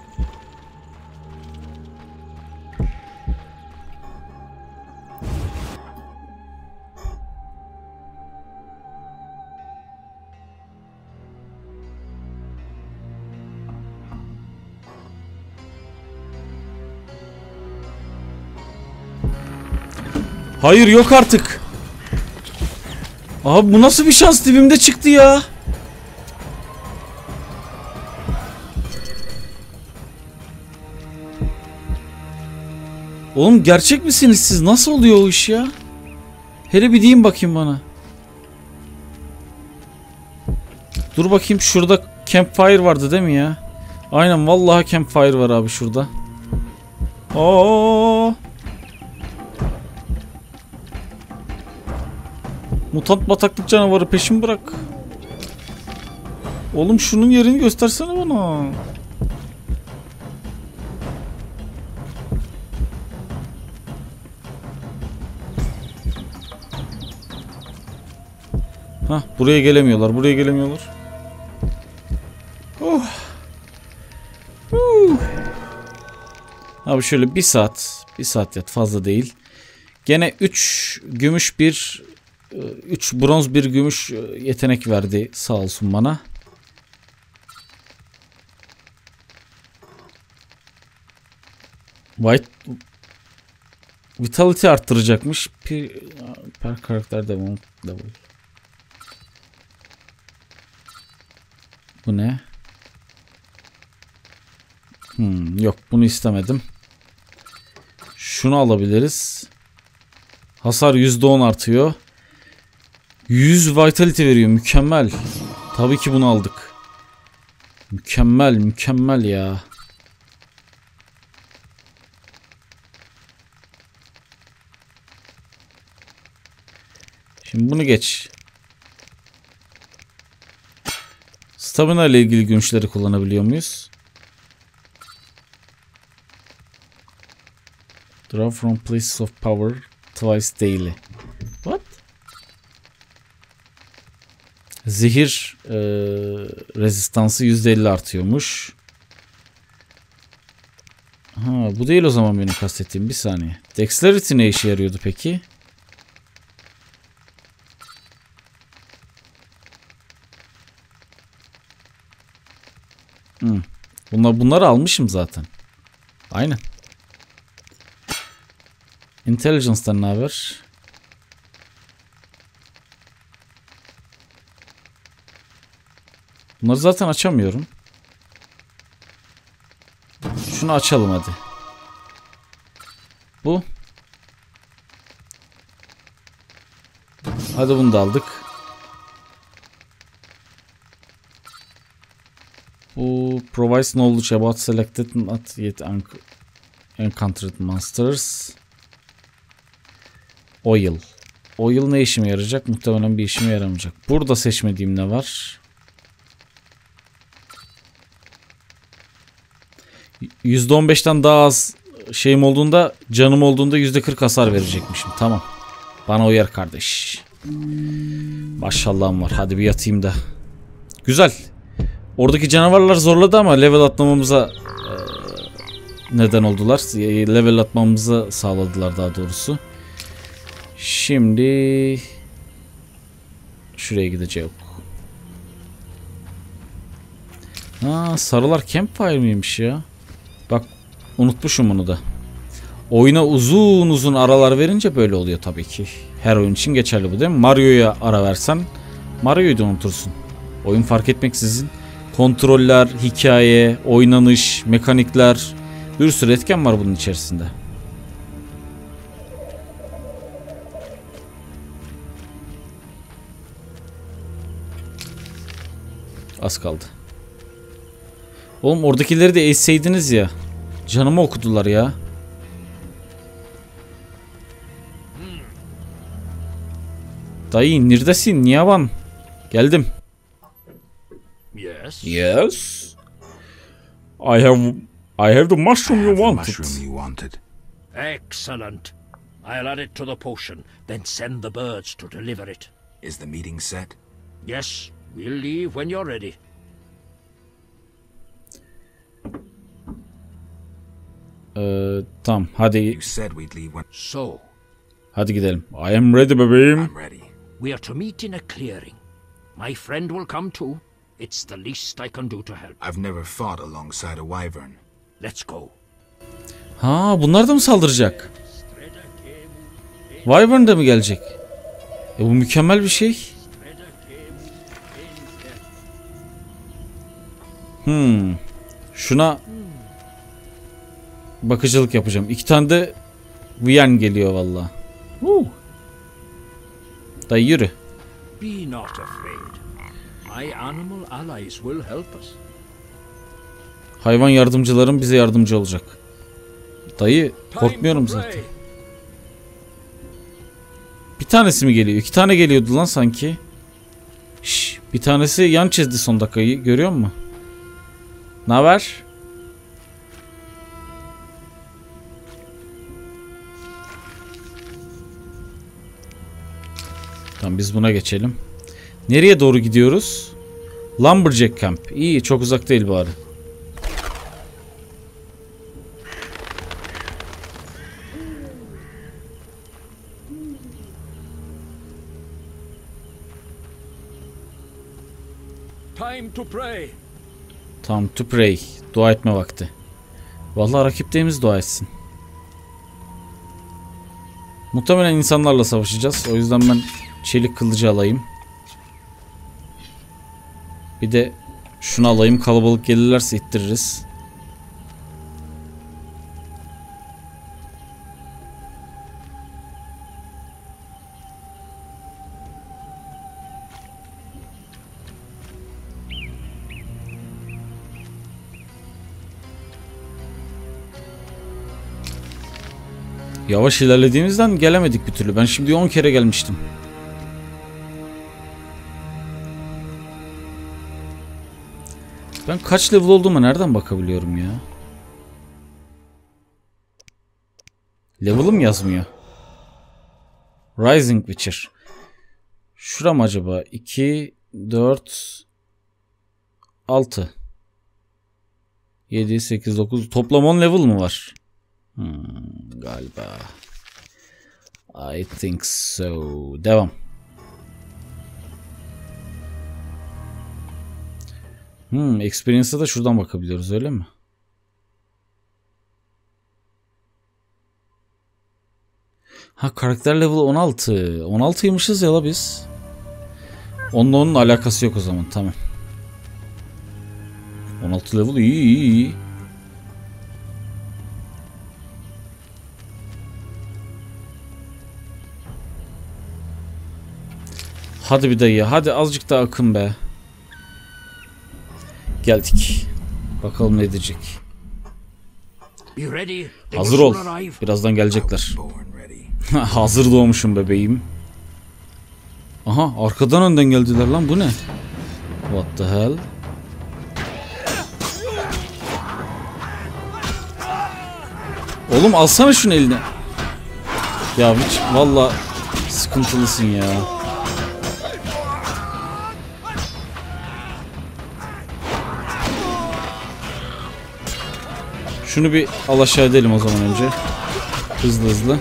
Hayır yok artık. Abi bu nasıl bir şans, dibimde çıktı ya. Oğlum gerçek misiniz siz? Nasıl oluyor o iş ya? Hele bir deyin bakayım bana. Dur bakayım, şurada campfire vardı değil mi ya? Aynen vallahi campfire var abi şurada. Oo. Mutant bataklık canavarı, peşimi bırak. Oğlum şunun yerini göstersene bana. Hah, buraya gelemiyorlar, buraya gelemiyorlar. Oh. Uh. Abi şöyle bir saat, bir saat yat, fazla değil. Gene üç gümüş bir, üç bronz bir gümüş yetenek verdi sağ olsun bana. White Vitality arttıracakmış. Per, per karakter devam. Bu ne? Hmm, yok bunu istemedim. Şunu alabiliriz. Hasar yüzde on artıyor. yüz vitality veriyor. Mükemmel. Tabii ki bunu aldık. Mükemmel, mükemmel ya. Şimdi bunu geç. Stamina ile ilgili gümüşleri kullanabiliyor muyuz? Draw from places of power twice daily. What? Zehir e, rezistansı yüzde elli artıyormuş. Ha, bu değil o zaman benim kastettiğim. Bir saniye. Dexterity ne işe yarıyordu peki? Hmm. Bunlar, bunları almışım zaten. Aynen. Intelligence'dan ne haber? Bunları zaten açamıyorum. Şunu açalım hadi. Bu. Hadi bunu da aldık. Bu provides knowledge about selected not yet encountered monsters. Oil. Oil ne işime yarayacak? Muhtemelen bir işime yaramayacak. Burada seçmediğim ne var? yüzde on beşten daha az şeyim olduğunda, canım olduğunda yüzde kırk hasar verecekmişim. Tamam. Bana uyar kardeş. Maşallahım var. Hadi bir yatayım da. Güzel. Oradaki canavarlar zorladı ama level atlamamıza e, neden oldular. Level atmamızı sağladılar daha doğrusu. Şimdi şuraya gidecek. Ha, sarılar campfire miymiş ya? Bak unutmuşum bunu da. Oyuna uzun uzun aralar verince böyle oluyor tabii ki. Her oyun için geçerli bu değil mi? Mario'ya ara versen Mario'yu da unutursun. Oyun fark etmeksizin. Kontroller, hikaye, oynanış, mekanikler, bir sürü etken var bunun içerisinde. Az kaldı. Oğlum oradakileri de ezseydiniz ya. Canımı okudular ya. Dayı neredesin? Niye van? Geldim. Yes. Yes. I have I have the mushroom you The wanted. mushroom you wanted. Excellent. I'll add it to the potion, then send the birds to deliver it. Is the meeting set? Yes, we'll leave when you're ready. Ee, tamam hadi You said we'd leave when... So, hadi gidelim. I am ready bebeğim. I'm ready. we are to meet in a clearing. My friend will come too. It's the least I can do to help. I've never fought alongside a wyvern. Let's go. Ha bunlar da mı saldıracak? Wyvern da mı gelecek? E bu mükemmel bir şey. Hmm. Şuna bakıcılık yapacağım. İki tane de Viyen geliyor valla. Uh. Dayı yürü. Be not afraid. My animal allies will help us. Hayvan yardımcılarım bize yardımcı olacak. Dayı korkmuyorum zaten. Bir tanesi mi geliyor? İki tane geliyordu lan sanki. Şş, bir tanesi yan çizdi son dakikayı. Görüyor musun? Naber? Tamam biz buna geçelim. Nereye doğru gidiyoruz? Lumberjack Camp. İyi, çok uzak değil bari. Time to pray. Time to pray. Dua etme vakti. Vallahi rakiplerimiz dua etsin. Muhtemelen insanlarla savaşacağız. O yüzden ben çelik kılıcı alayım. Bir de şunu alayım. Kalabalık gelirlerse ittiririz. Yavaş ilerlediğimizden gelemedik bir türlü. Ben şimdi on kere gelmiştim. Ben kaç level olduğuma nereden bakabiliyorum ya? Level'ım yazmıyor. Rising Witcher. Şura mı acaba? iki, dört, altı, yedi, sekiz, dokuz. Toplam on level mı var? Hmm, galiba. I think so. Devam. Hmm, experience'a da şuradan bakabiliyoruz öyle mi? Ha, karakter level on altı. on altıymışız ya la biz. Onunla onun alakası yok o zaman, tamam. on altı level iyi iyi iyi. Hadi bir dayı, hadi azıcık daha akın be. Geldik. Bakalım ne diyecek. Hazır ol. Birazdan gelecekler. Hazır doğmuşum bebeğim. Aha, arkadan önden geldiler lan, bu ne? What the hell? Oğlum alsana şunu eline. Ya hiç valla sıkıntılısın ya. Şunu bir al aşağı edelim o zaman önce. Hızlı hızlı.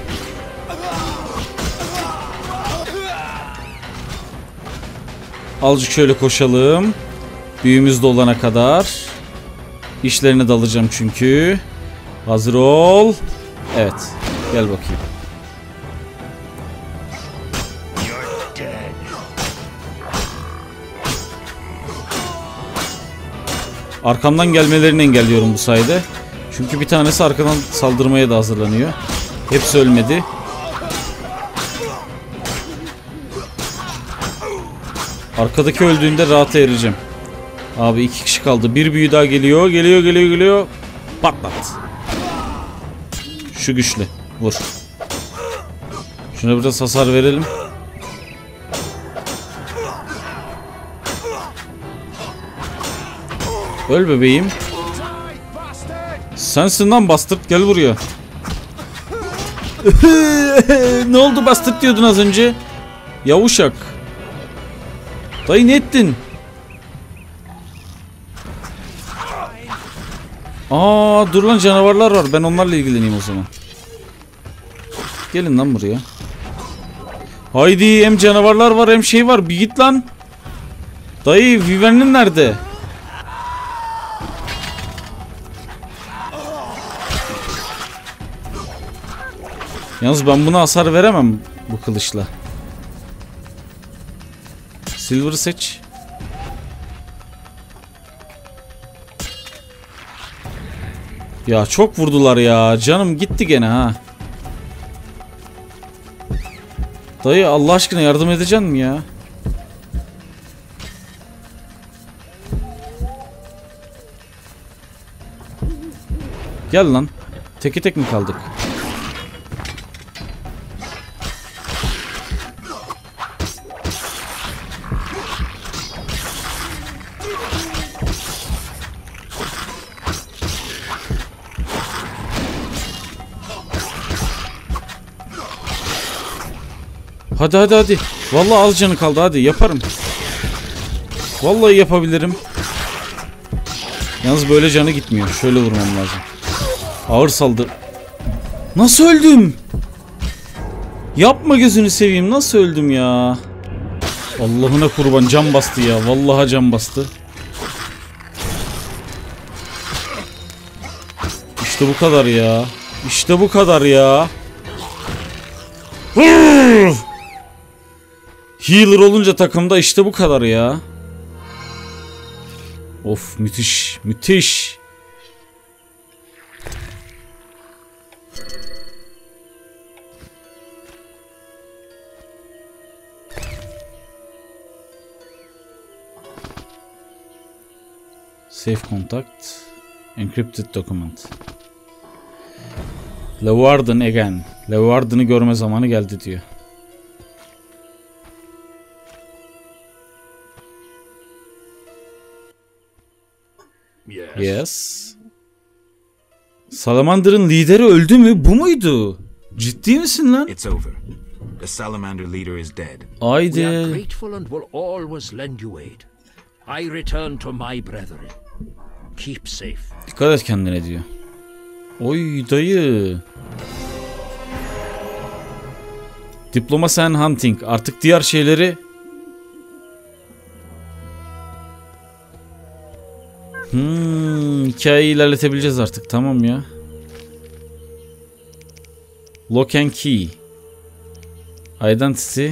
Azıcık şöyle koşalım. Büyümüz dolana kadar. işlerine dalacağım çünkü. Hazır ol. Evet. Gel bakayım. Arkamdan gelmelerini engelliyorum bu sayede. Çünkü bir tanesi arkadan saldırmaya da hazırlanıyor. Hepsi ölmedi. Arkadaki öldüğünde rahata ereceğim. Abi iki kişi kaldı. Bir büyü daha geliyor. Geliyor geliyor geliyor. Patlat. Şu güçlü. Vur. Şuna biraz hasar verelim. Öl bebeğim. Sensin lan bastırt, gel buraya. Ne oldu bastırt diyordun az önce? Yavuşak. Dayı ne ettin? Aa dur lan, canavarlar var, ben onlarla ilgileneyim o zaman. Gelin lan buraya. Haydi, hem canavarlar var hem şey var, bir git lan. Dayı Wyvern'in nerede? Yalnız ben buna hasar veremem bu kılıçla. Silver'ı seç. Ya çok vurdular ya. Canım gitti gene ha. Dayı Allah aşkına yardım edeceksin mi ya? Gel lan. Teke tek mi kaldık? Hadi hadi hadi. Vallahi az canı kaldı, hadi yaparım. Vallahi yapabilirim. Yalnız böyle canı gitmiyor. Şöyle vurmam lazım. Ağır saldır. Nasıl öldüm? Yapma gözünü seveyim. Nasıl öldüm ya? Allah'ına kurban, can bastı ya. Vallahi can bastı. İşte bu kadar ya. İşte bu kadar ya. Healer olunca takımda işte bu kadar ya. Of, müthiş, müthiş. Safe contact. Encrypted document. Leeuwarden again. Leeuwarden'ı görme zamanı geldi diyor. Yes. Yes. Salamander'ın lideri öldü mü? Bu muydu? Ciddi misin lan? It's over. The salamander leader is dead. We are Haydi. grateful and will always lend you aid. I return to my brethren. Keep safe. Dikkat et kendine diyor. Oy dayı. Diplomacy and hunting. Artık diğer şeyleri... Hmm, hikayeyi ilerletebileceğiz artık. Tamam ya. Lock and key. Identity.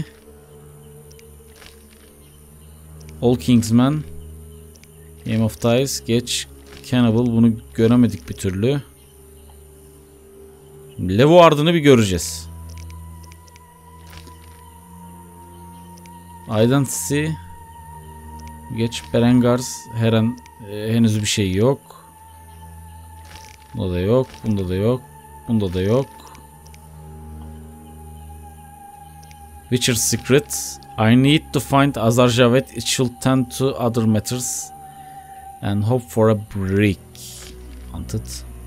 All Kingsmen. Game of Dice. Geç. Cannibal. Bunu göremedik bir türlü. Leeuwarden'ı bir göreceğiz. Identity. Geç. Berengars. Her an e, henüz bir şey yok. Bunda da yok. Bunda da yok. Bunda da yok. Witcher's Secret. I need to find Azarjavet. It should tend to other matters. And hope for a break. Hunted.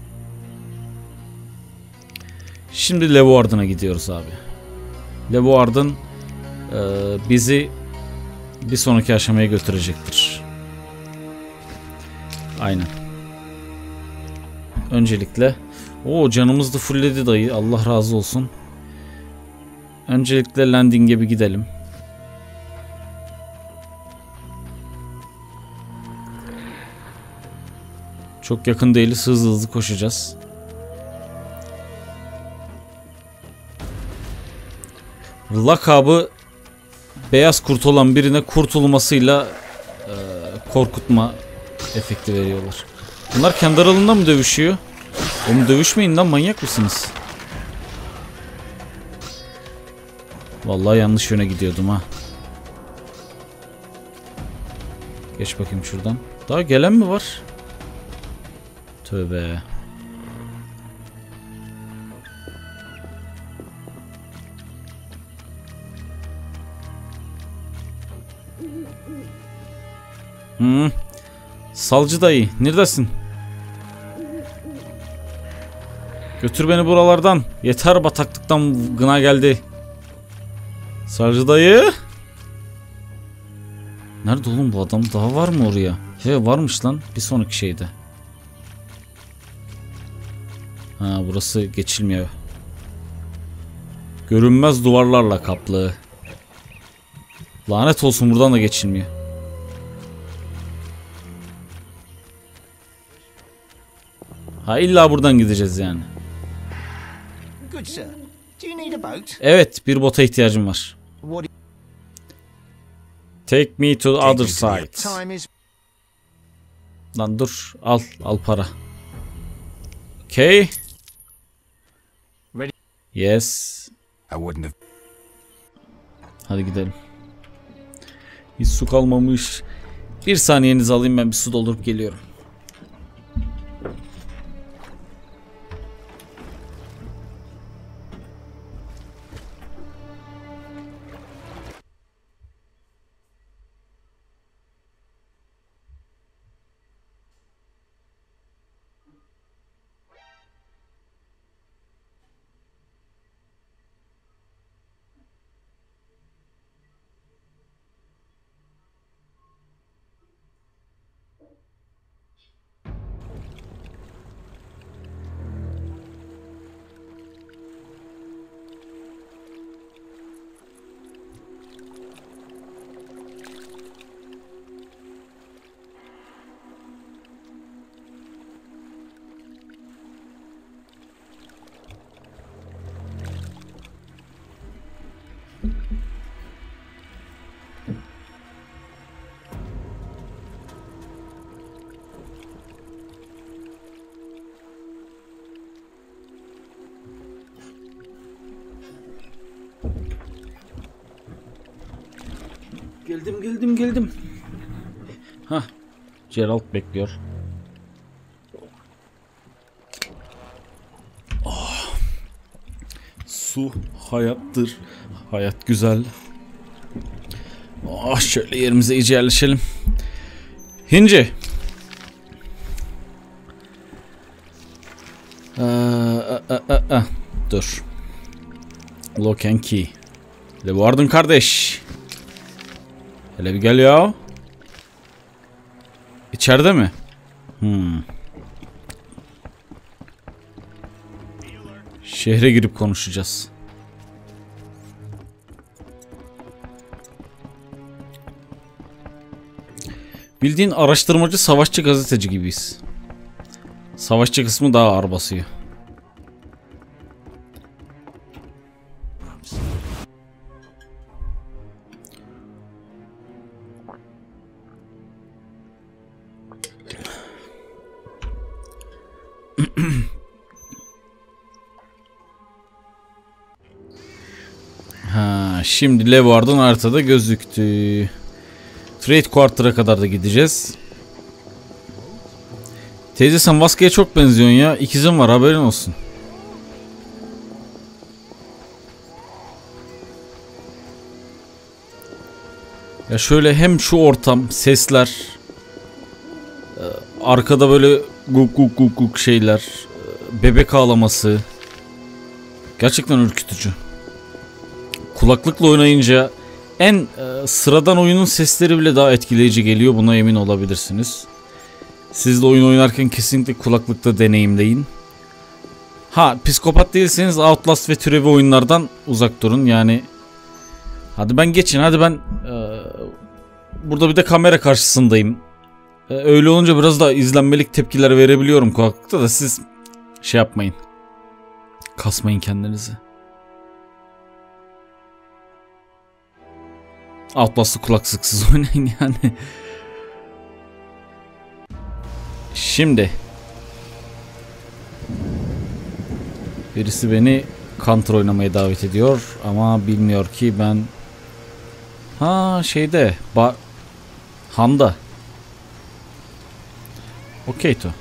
Şimdi Leeuwarden'a gidiyoruz abi. Leeuwarden e, bizi bir sonraki aşamaya götürecektir. Aynen. Öncelikle o canımız da fullledi dayı. Allah razı olsun. Öncelikle landing'e bir gidelim. Çok yakın değiliz. Hızlı hızlı koşacağız. Lakabı beyaz kurt olan birine kurtulmasıyla e, korkutma efekti veriyorlar. Bunlar kendi aralarında mı dövüşüyor? Oğlum dövüşmeyin lan, manyak mısınız? Vallahi yanlış yöne gidiyordum ha. Geç bakayım şuradan. Daha gelen mi var? Tövbe. Hmm. Salcı dayı, neredesin? Götür beni buralardan. Yeter, bataklıktan gına geldi. Salcı dayı. Nerede oğlum bu adam? Daha var mı oraya? He, varmış lan. Bir sonraki şeyde. Ha, burası geçilmiyor. Görünmez duvarlarla kaplı. Lanet olsun, buradan da geçilmiyor. Ha, illa buradan gideceğiz yani. Good sir. Do you need a boat? Evet, bir bota ihtiyacım var. What Take me to the Take other me to the- side. Time is Lan dur, al al para. Okay. Ready. Yes. I wouldn't have. Hadi gidelim. Hiç su kalmamış. Bir saniyenizi alayım, ben bir su doldurup geliyorum. Geldim geldim geldim. Hah. Geralt bekliyor. Oh. Su hayattır. Hayat güzel. Oh, şöyle yerimize iyice yerleşelim. Hinci. Ee, a, a, a, a. Dur. Lock and key. Le vardın kardeş. Hele bir gel ya. İçeride mi? Hmm. Şehre girip konuşacağız. Bildiğin araştırmacı, savaşçı, gazeteci gibiyiz. Savaşçı kısmı daha ağır basıyor. Ha, şimdi Leeuward'ın haritada gözüktü. Trade Quarter'a kadar da gideceğiz. Teyze, sen Vaska'ya çok benziyorsun ya. İkizim var, haberin olsun. Ya şöyle hem şu ortam, sesler, arkada böyle guk guk guk guk şeyler, bebek ağlaması gerçekten ürkütücü. Kulaklıkla oynayınca en e, sıradan oyunun sesleri bile daha etkileyici geliyor, buna emin olabilirsiniz. Siz de oyun oynarken kesinlikle kulaklıkta deneyimleyin. Ha, psikopat değilseniz Outlast ve türevi oyunlardan uzak durun yani. Hadi ben geçin, hadi ben e, burada bir de kamera karşısındayım. Ee, öyle olunca biraz daha izlenmelik tepkiler verebiliyorum kulaklıkta da siz şey yapmayın. Kasmayın kendinizi. Outlast'ı kulaklıksız oynayın yani. Şimdi birisi beni Counter oynamaya davet ediyor ama bilmiyor ki ben ha şeyde ba Han'da. Okey to.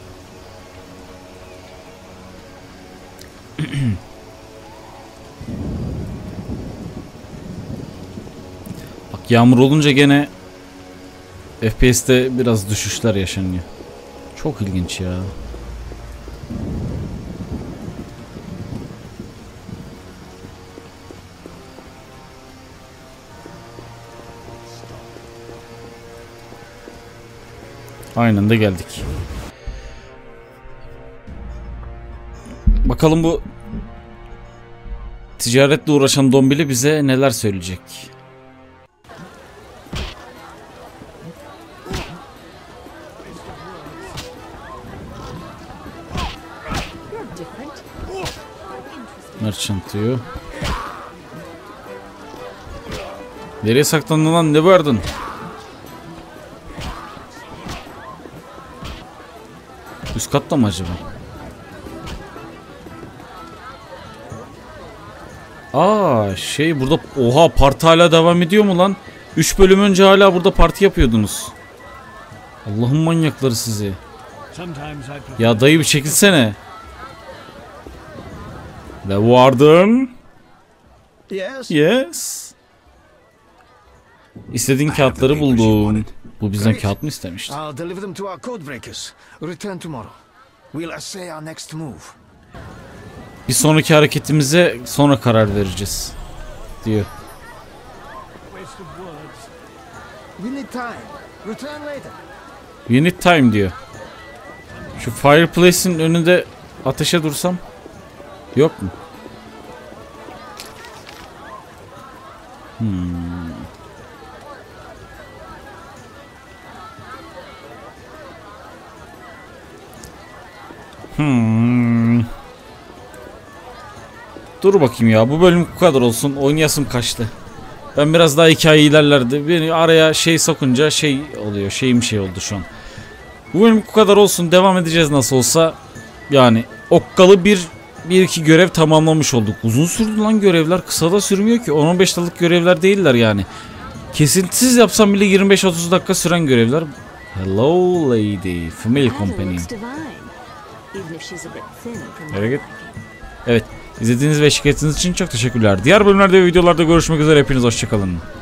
Bak yağmur olunca gene F P S'te biraz düşüşler yaşanıyor. Çok ilginç ya. Aynen de geldik. Bakalım bu ticaretle uğraşan Dombili bize neler söyleyecek. Merchant diyor. Nereye saklandın lan, ne vardın? Üst katta mı acaba? Aa şey burada oha parti hala devam ediyor mu lan? üç bölüm önce hala burada parti yapıyordunuz. Allah'ın manyakları sizi. Ya dayı bir çekilsene. Ve vardın. Yes? Yes. İstediğin kağıtları buldum. Bu bizden kağıt mı istemişti? I'll deliver them to our code breakers. Return tomorrow. We'll assay our next move. Bir sonraki hareketimize sonra karar vereceğiz diyor. We need time. Return later. You need time diyor. Şu fireplace'in önünde ateşe dursam yok mu? Hmm. Hmm. Dur bakayım ya, bu bölüm bu kadar olsun. Oynayasım kaçtı. Ben biraz daha hikaye ilerlerdi. Beni araya şey sokunca şey oluyor. Şeyim şey oldu şu an. Bu bölüm bu kadar olsun. Devam edeceğiz nasıl olsa. Yani okkalı bir bir iki görev tamamlamış olduk. Uzun sürdü lan görevler. Kısa da sürmüyor ki. on on beş dakikalık görevler değiller yani. Kesintisiz yapsam bile yirmi beş otuz dakika süren görevler. Hello lady. Family companion. Evet. Evet. İzlediğiniz ve eşlik ettiğiniz için çok teşekkürler. Diğer bölümlerde ve videolarda görüşmek üzere. Hepiniz hoşçakalın.